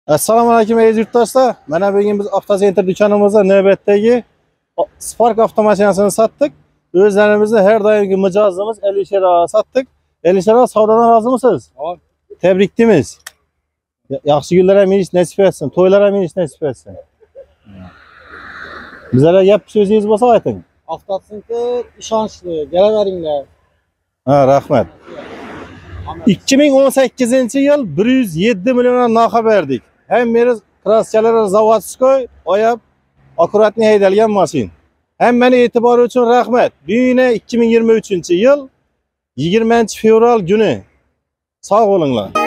Assalomu alaykum aziz yurtdoshlar. Mana bugun biz Avtocenter dükanımızda navbatdagi Spark avtomashinasini satdik. O'zlarimizni har doimgi mijozimiz Alisherga satdik. Alisher savdodan rozimisiz? Hop. Tebrik deymiz. Yaxshi kunlar ham minish nasib etsin, to'ylar ham minish nasib etsin. Bizlarga gap so'zingiz bo'lsa ayting. Avtocenter ishonchli, kelaveringlar. Ha, rahmat. 2018-yil 107 million narxa berdik. Hammamiz kraskalar zavodskoy, oyab akkuratni haydalgan mashin. Hammani e'tibori uchun rahmat. Buyina 2023-yil 20-fevral kuni. Sog' bo'linglar.